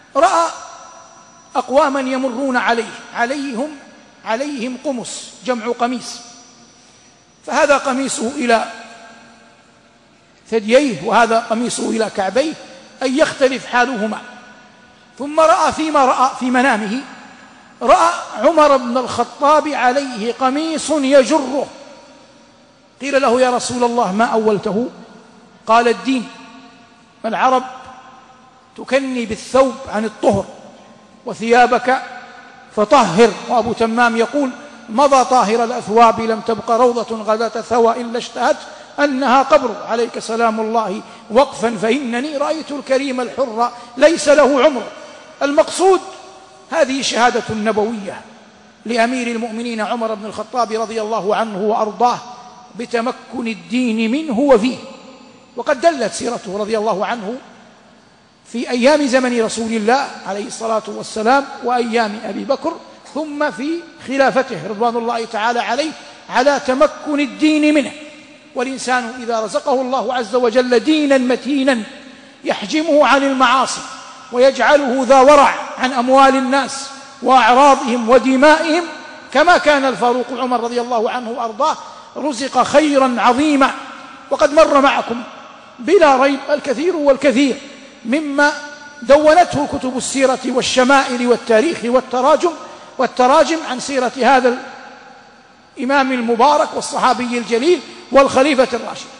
رأى أقواما يمرون عليهم قمص، جمع قميص، فهذا قميصه إلى ثدييه وهذا قميصه إلى كعبيه، أن يختلف حالهما. ثم رأى فيما رأى في منامه، رأى عمر بن الخطاب عليه قميص يجره. قيل له: يا رسول الله ما أولته؟ قال: الدين. العرب تكني بالثوب عن الطهر: وثيابك فطهر. وأبو تمام يقول: مضى طاهر الأثواب لم تبق روضة غداة ثوى إلا اشتهت أنها قبر، عليك سلام الله وقفا فإنني رأيت الكريم الحر ليس له عمر. المقصود هذه شهادة نبوية لأمير المؤمنين عمر بن الخطاب رضي الله عنه وأرضاه بتمكن الدين منه وفيه. وقد دلت سيرته رضي الله عنه في أيام زمن رسول الله عليه الصلاة والسلام وأيام أبي بكر، ثم في خلافته رضوان الله تعالى عليه، على تمكن الدين منه. والإنسان إذا رزقه الله عز وجل دينا متينا يحجمه عن المعاصي ويجعله ذا ورع عن أموال الناس وأعراضهم ودمائهم، كما كان الفاروق عمر رضي الله عنه وأرضاه، رزق خيرا عظيما. وقد مر معكم بلا ريب الكثير والكثير مما دونته كتب السيرة والشمائل والتاريخ والتراجم عن سيرة هذا الإمام المبارك والصحابي الجليل والخليفة الراشد.